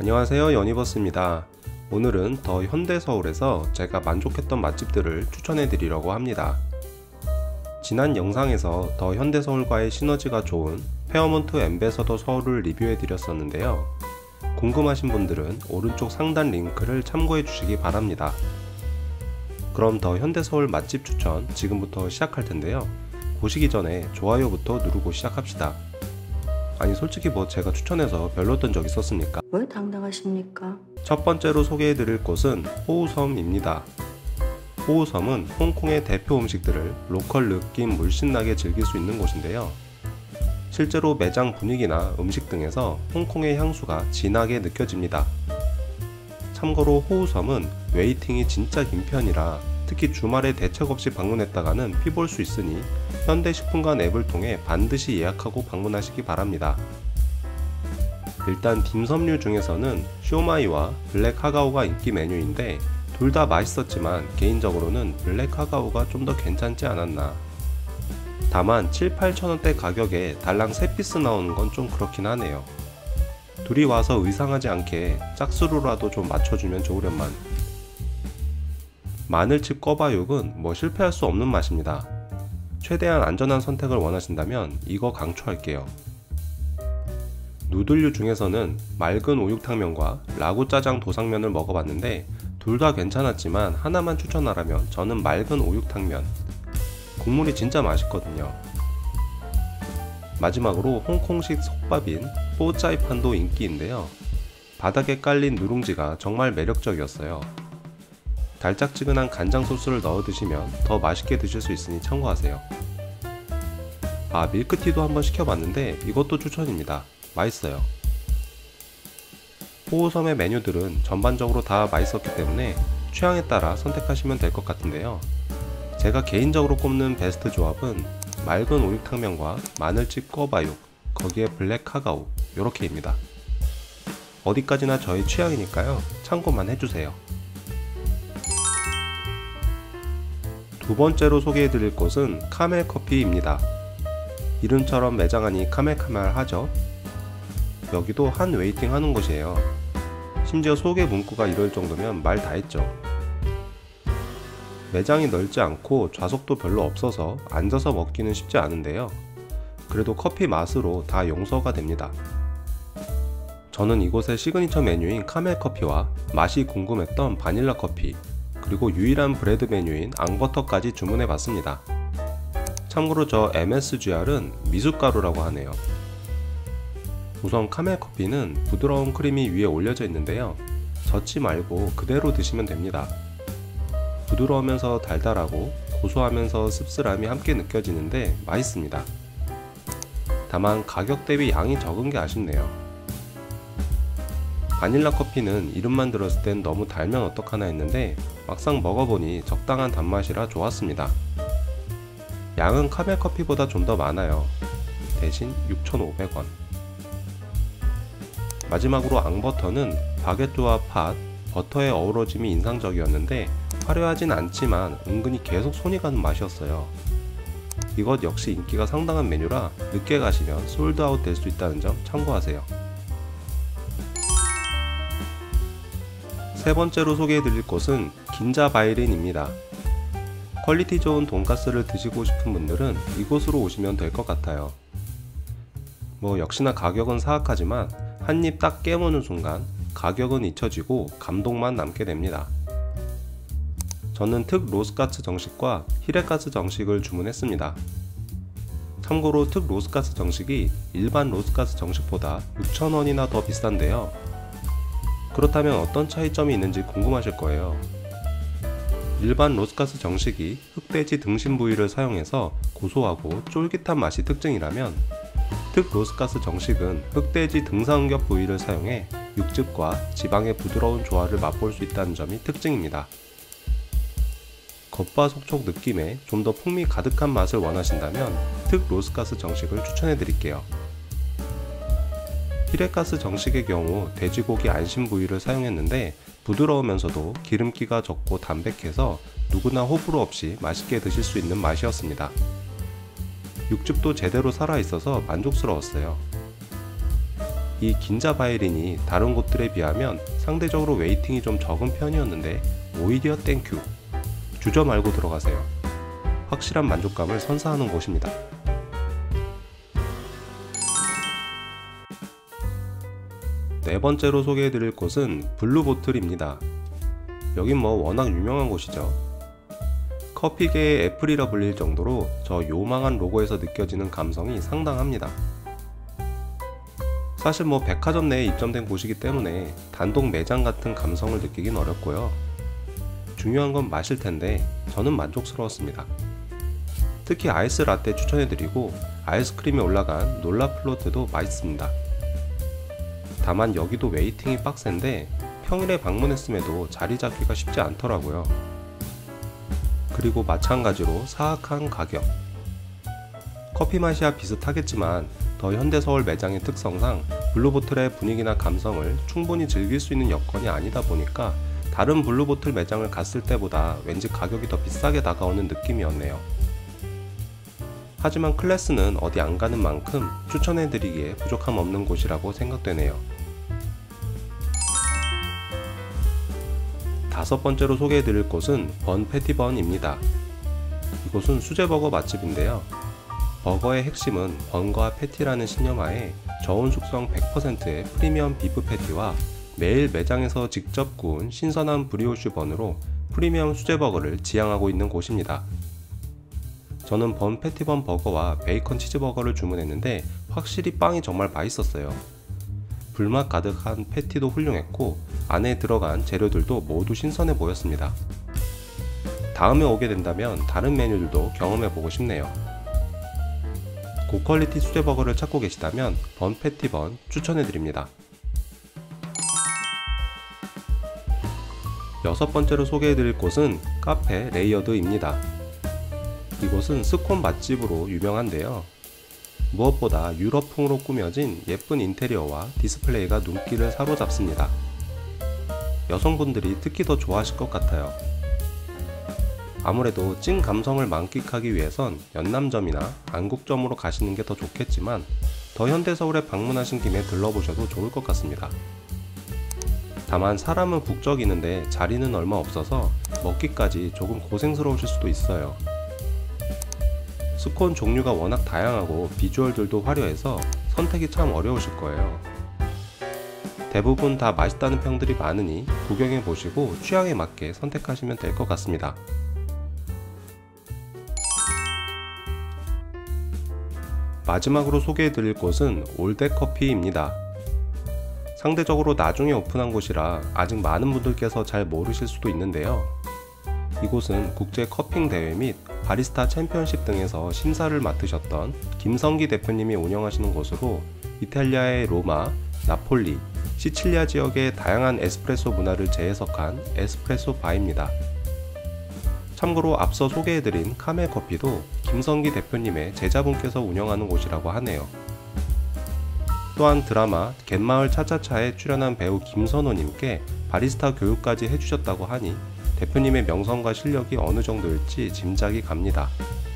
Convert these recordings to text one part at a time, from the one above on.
안녕하세요, 연희버스입니다. 오늘은 더 현대서울에서 제가 만족했던 맛집들을 추천해 드리려고 합니다. 지난 영상에서 더 현대서울과의 시너지가 좋은 페어몬트 앰베서더 서울을 리뷰해 드렸었는데요. 궁금하신 분들은 오른쪽 상단 링크를 참고해 주시기 바랍니다. 그럼 더 현대서울 맛집 추천 지금부터 시작할 텐데요. 보시기 전에 좋아요부터 누르고 시작합시다. 아니 솔직히 제가 추천해서 별로였던 적 있었습니까? 왜 당당하십니까? 첫 번째로 소개해드릴 곳은 호우섬입니다. 호우섬은 홍콩의 대표 음식들을 로컬 느낌 물씬 나게 즐길 수 있는 곳인데요. 실제로 매장 분위기나 음식 등에서 홍콩의 향수가 진하게 느껴집니다. 참고로 호우섬은 웨이팅이 진짜 긴 편이라 특히 주말에 대책 없이 방문했다가는 피볼 수 있으니 현대식품관 앱을 통해 반드시 예약하고 방문하시기 바랍니다. 일단 딤섬류 중에서는 쇼마이와 블랙 카가오가 인기 메뉴인데 둘 다 맛있었지만 개인적으로는 블랙 카가오가 좀 더 괜찮지 않았나. 다만 7~8천원대 가격에 달랑 3피스 나오는 건 좀 그렇긴 하네요. 둘이 와서 의상하지 않게 짝수로라도 좀 맞춰주면 좋으련만. 마늘칩 꿔바육은 실패할 수 없는 맛입니다. 최대한 안전한 선택을 원하신다면 이거 강추할게요. 누들류 중에서는 맑은 우육탕면과 라구짜장 도상면을 먹어봤는데 둘 다 괜찮았지만 하나만 추천하라면 저는 맑은 우육탕면. 국물이 진짜 맛있거든요. 마지막으로 홍콩식 솥밥인 뽀짜이판도 인기인데요. 바닥에 깔린 누룽지가 정말 매력적이었어요. 달짝지근한 간장 소스를 넣어 드시면 더 맛있게 드실 수 있으니 참고하세요. 밀크티도 한번 시켜봤는데 이것도 추천입니다. 맛있어요. 호우섬의 메뉴들은 전반적으로 다 맛있었기 때문에 취향에 따라 선택하시면 될 것 같은데요. 제가 개인적으로 꼽는 베스트 조합은 맑은 우육탕면과 마늘칩 꿔바육, 거기에 블랙 카가오 요렇게입니다. 어디까지나 저의 취향이니까요. 참고만 해주세요. 두 번째로 소개해드릴 곳은 카멜커피입니다. 이름처럼 매장안이 카멜카멜하죠? 여기도 한 웨이팅 하는 곳이에요. 심지어 소개 문구가 이럴 정도면 말 다 했죠. 매장이 넓지 않고 좌석도 별로 없어서 앉아서 먹기는 쉽지 않은데요. 그래도 커피 맛으로 다 용서가 됩니다. 저는 이곳의 시그니처 메뉴인 카멜커피와 맛이 궁금했던 바닐라 커피, 그리고 유일한 브레드 메뉴인 앙버터까지 주문해 봤습니다. 참고로 저 MSGR은 미숫가루라고 하네요. 우선 카멜커피는 부드러운 크림이 위에 올려져 있는데요. 젓지 말고 그대로 드시면 됩니다. 부드러우면서 달달하고 고소하면서 씁쓸함이 함께 느껴지는데 맛있습니다. 다만 가격 대비 양이 적은 게 아쉽네요. 바닐라 커피는 이름만 들었을 땐 너무 달면 어떡하나 했는데 막상 먹어보니 적당한 단맛이라 좋았습니다. 양은 카멜커피보다 좀 더 많아요. 대신 6,500원. 마지막으로 앙버터는 바게트와 팥, 버터의 어우러짐이 인상적이었는데 화려하진 않지만 은근히 계속 손이 가는 맛이었어요. 이것 역시 인기가 상당한 메뉴라 늦게 가시면 솔드아웃 될 수 있다는 점 참고하세요. 세 번째로 소개해드릴 곳은 긴자바이린입니다. 퀄리티 좋은 돈가스를 드시고 싶은 분들은 이곳으로 오시면 될 것 같아요. 역시나 가격은 사악하지만 한입 딱 깨무는 순간 가격은 잊혀지고 감동만 남게 됩니다. 저는 특 로스가츠 정식과 히레가츠 정식을 주문했습니다. 참고로 특 로스가츠 정식이 일반 로스가츠 정식보다 6,000원이나 더 비싼데요. 그렇다면 어떤 차이점이 있는지 궁금하실 거예요. 일반 로스가스 정식이 흑돼지 등심 부위를 사용해서 고소하고 쫄깃한 맛이 특징이라면 특 로스가스 정식은 흑돼지 등사음겹 부위를 사용해 육즙과 지방의 부드러운 조화를 맛볼 수 있다는 점이 특징입니다. 겉바속촉 느낌에 좀 더 풍미 가득한 맛을 원하신다면 특 로스가스 정식을 추천해 드릴게요. 히레가스 정식의 경우 돼지고기 안심 부위를 사용했는데 부드러우면서도 기름기가 적고 담백해서 누구나 호불호 없이 맛있게 드실 수 있는 맛이었습니다. 육즙도 제대로 살아있어서 만족스러웠어요. 이 긴자 바이린이 다른 곳들에 비하면 상대적으로 웨이팅이 좀 적은 편이었는데 오히려 땡큐. 주저 말고 들어가세요. 확실한 만족감을 선사하는 곳입니다. 네 번째로 소개해드릴 곳은 블루보틀입니다. 여긴 뭐 워낙 유명한 곳이죠. 커피계의 애플이라 불릴 정도로 저 요망한 로고에서 느껴지는 감성이 상당합니다. 사실 뭐 백화점 내에 입점된 곳이기 때문에 단독 매장 같은 감성을 느끼긴 어렵고요. 중요한 건 맛일 텐데 저는 만족스러웠습니다. 특히 아이스 라떼 추천해드리고 아이스크림에 올라간 놀라 플로트도 맛있습니다. 다만 여기도 웨이팅이 빡센데 평일에 방문했음에도 자리 잡기가 쉽지 않더라고요. 그리고 마찬가지로 사악한 가격. 커피 맛이야 비슷하겠지만 더 현대서울 매장의 특성상 블루보틀의 분위기나 감성을 충분히 즐길 수 있는 여건이 아니다 보니까 다른 블루보틀 매장을 갔을 때보다 왠지 가격이 더 비싸게 다가오는 느낌이었네요. 하지만 클래스는 어디 안 가는 만큼 추천해드리기에 부족함 없는 곳이라고 생각되네요. 다섯 번째로 소개해드릴 곳은 번 패티번입니다. 이곳은 수제버거 맛집인데요. 버거의 핵심은 번과 패티라는 신념하에 저온 숙성 100%의 프리미엄 비프 패티와 매일 매장에서 직접 구운 신선한 브리오슈 번으로 프리미엄 수제버거를 지향하고 있는 곳입니다. 저는 번 패티번 버거와 베이컨 치즈버거를 주문했는데 확실히 빵이 정말 맛있었어요. 불맛 가득한 패티도 훌륭했고 안에 들어간 재료들도 모두 신선해 보였습니다. 다음에 오게 된다면 다른 메뉴들도 경험해보고 싶네요. 고퀄리티 수제버거를 찾고 계시다면 번 패티번 추천해드립니다. 여섯 번째로 소개해드릴 곳은 카페 레이어드입니다. 이곳은 스콘 맛집으로 유명한데요. 무엇보다 유럽풍으로 꾸며진 예쁜 인테리어와 디스플레이가 눈길을 사로잡습니다. 여성분들이 특히 더 좋아하실 것 같아요. 아무래도 찐 감성을 만끽하기 위해선 연남점이나 안국점으로 가시는 게 더 좋겠지만 더 현대서울에 방문하신 김에 들러보셔도 좋을 것 같습니다. 다만 사람은 북적이는데 자리는 얼마 없어서 먹기까지 조금 고생스러우실 수도 있어요. 스콘 종류가 워낙 다양하고 비주얼들도 화려해서 선택이 참 어려우실 거예요. 대부분 다 맛있다는 평들이 많으니 구경해보시고 취향에 맞게 선택하시면 될 것 같습니다. 마지막으로 소개해드릴 곳은 올댓커피입니다. 상대적으로 나중에 오픈한 곳이라 아직 많은 분들께서 잘 모르실 수도 있는데요. 이곳은 국제 커핑 대회 및 바리스타 챔피언십 등에서 심사를 맡으셨던 김성기 대표님이 운영하시는 곳으로 이탈리아의 로마, 나폴리, 시칠리아 지역의 다양한 에스프레소 문화를 재해석한 에스프레소 바입니다. 참고로 앞서 소개해드린 카멜커피도 김성기 대표님의 제자분께서 운영하는 곳이라고 하네요. 또한 드라마 갯마을 차차차에 출연한 배우 김선호님께 바리스타 교육까지 해주셨다고 하니 대표님의 명성과 실력이 어느 정도일지 짐작이 갑니다.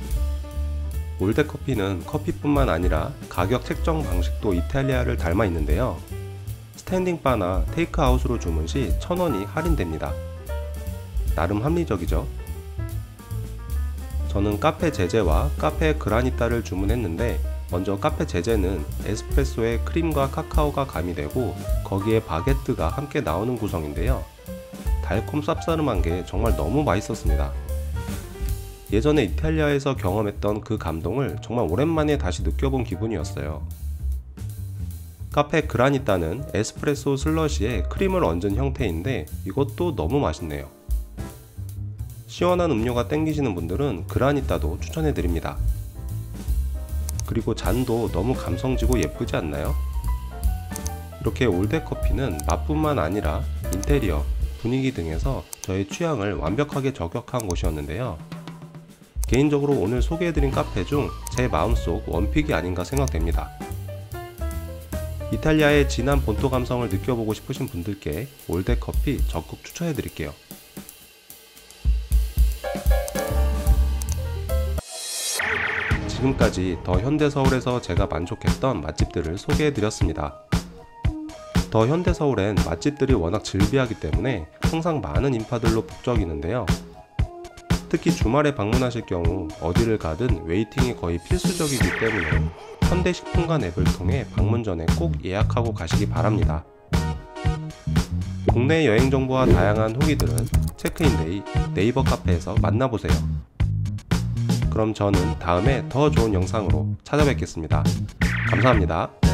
올댓커피는 커피뿐만 아니라 가격 책정 방식도 이탈리아를 닮아 있는데요. 스탠딩바나 테이크아웃으로 주문 시 1,000원이 할인됩니다. 나름 합리적이죠? 저는 카페 제제와 카페 그라니타를 주문했는데 먼저 카페 제제는 에스프레소에 크림과 카카오가 가미되고 거기에 바게트가 함께 나오는 구성인데요. 달콤 쌉싸름한 게 정말 너무 맛있었습니다. 예전에 이탈리아에서 경험했던 그 감동을 정말 오랜만에 다시 느껴본 기분이었어요. 카페 그라니타는 에스프레소 슬러시에 크림을 얹은 형태인데 이것도 너무 맛있네요. 시원한 음료가 땡기시는 분들은 그라니타도 추천해드립니다. 그리고 잔도 너무 감성지고 예쁘지 않나요? 이렇게 올댓커피는 맛뿐만 아니라 인테리어, 분위기 등에서 저의 취향을 완벽하게 저격한 곳이었는데요. 개인적으로 오늘 소개해드린 카페 중 제 마음속 원픽이 아닌가 생각됩니다. 이탈리아의 진한 본토 감성을 느껴보고 싶으신 분들께 올댓커피 적극 추천해드릴게요. 지금까지 더 현대서울에서 제가 만족했던 맛집들을 소개해드렸습니다. 더 현대서울엔 맛집들이 워낙 즐비하기 때문에 항상 많은 인파들로 북적이는데요. 특히 주말에 방문하실 경우 어디를 가든 웨이팅이 거의 필수적이기 때문에 현대식품관 앱을 통해 방문 전에 꼭 예약하고 가시기 바랍니다. 국내 여행 정보와 다양한 후기들은 체크인데이 네이버 카페에서 만나보세요. 그럼 저는 다음에 더 좋은 영상으로 찾아뵙겠습니다. 감사합니다.